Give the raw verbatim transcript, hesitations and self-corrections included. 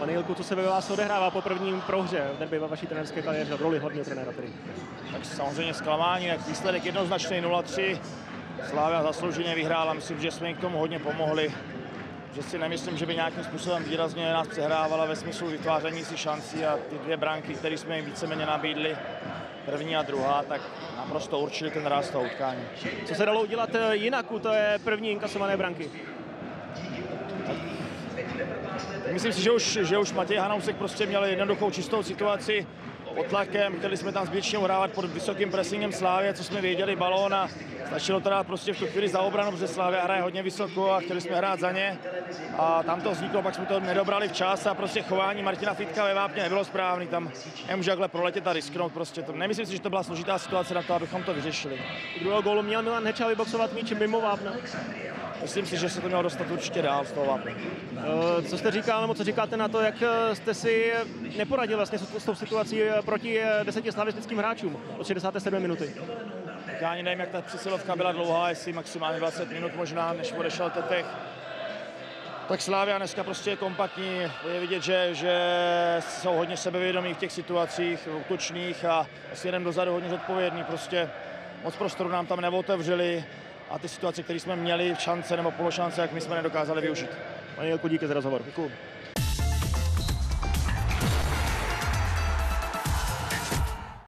Pane Jilku, co se ve vás odehrává po prvním prohře v derby ve vaší trenérské kariéře v roli hlavního trenéra tedy? Tak samozřejmě zklamání, jak výsledek jednoznačný nula tři. Slavia zaslouženě vyhrála, myslím, že jsme jim k tomu hodně pomohli. Že si nemyslím, že by nějakým způsobem výrazně nás přehrávala ve smyslu vytváření si šancí a ty dvě branky, které jsme jim víceméně nabídli, první a druhá, tak naprosto určili ten ráz toho utkání. Co se dalo udělat jinak u té první inkasované branky? Myslím si, že už, že už Matěj Hanousek prostě měl jednoduchou čistou situaci pod tlakem, chtěli jsme tam zbytečně hrávat pod vysokým pressingem Slavie, co jsme věděli, balón a stačilo to dát prostě v tu chvíli za obranu, protože Slavia hraje hodně vysoko a chtěli jsme hrát za ně a tam to vzniklo, pak jsme to nedobrali včas a prostě chování Martina Fitka ve Vápně nebylo správný, tam nemůže takhle proletět a risknout prostě to. Nemyslím si, že to byla složitá situace na to, abychom to vyřešili. U druhého gólu měl Milan Heča vyboxovat míč mimo Vápna. Myslím si, že se to mělo dostat určitě dál z toho Vápna. Co jste říkal, nebo co říkáte na to, jak jste si neporadil vlastně s tou situací proti deseti slavistickým hráčům od šedesát sedm minuty? Já ani nevím, jak ta přesilovka byla dlouhá, jestli maximálně dvacet minut možná, než odešel Tetech. Tak Slavia dneska prostě je kompaktní, je vidět, že, že jsou hodně sebevědomí v těch situacích, útočných a asi jeden dozadu hodně zodpovědný, prostě moc prostoru nám tam neotevřeli a ty situace, které jsme měli v šance nebo pološance, jak my jsme nedokázali využít. Pane Jilku, díky za rozhovor. Děkuju.